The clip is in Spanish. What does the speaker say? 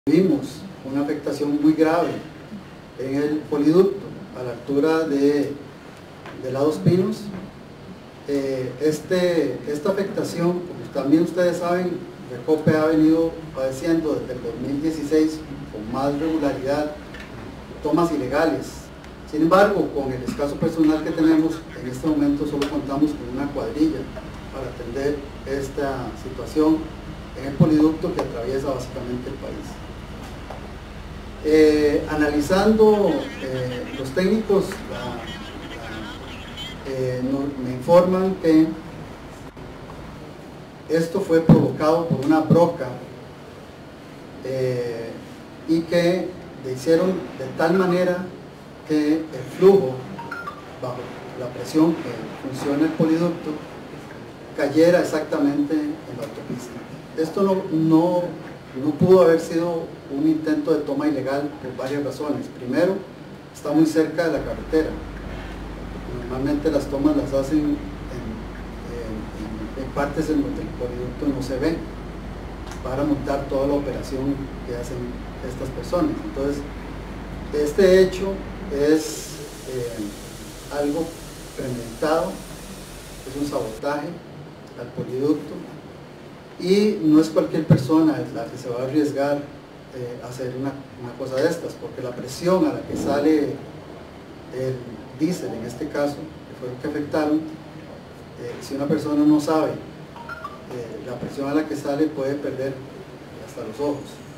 Tuvimos una afectación muy grave en el poliducto a la altura de Lados Pinos. Esta afectación, como también ustedes saben, Recope ha venido padeciendo desde el 2016 con más regularidad tomas ilegales. Sin embargo, con el escaso personal que tenemos, en este momento solo contamos con una cuadrilla para atender esta situación en el poliducto que atraviesa básicamente el país. Analizando los técnicos me informan que esto fue provocado por una broca y que le hicieron de tal manera que el flujo bajo la presión que funciona el poliducto cayera exactamente en la autopista. Esto no pudo haber sido un intento de toma ilegal por varias razones. Primero, está muy cerca de la carretera. Normalmente las tomas las hacen en partes en donde el poliducto no se ve para montar toda la operación que hacen estas personas. Entonces, este hecho es algo premeditado, es un sabotaje al poliducto. Y no es cualquier persona la que se va a arriesgar a hacer una cosa de estas, porque la presión a la que sale el diésel, en este caso, que fue lo que afectaron, si una persona no sabe la presión a la que sale, puede perder hasta los ojos.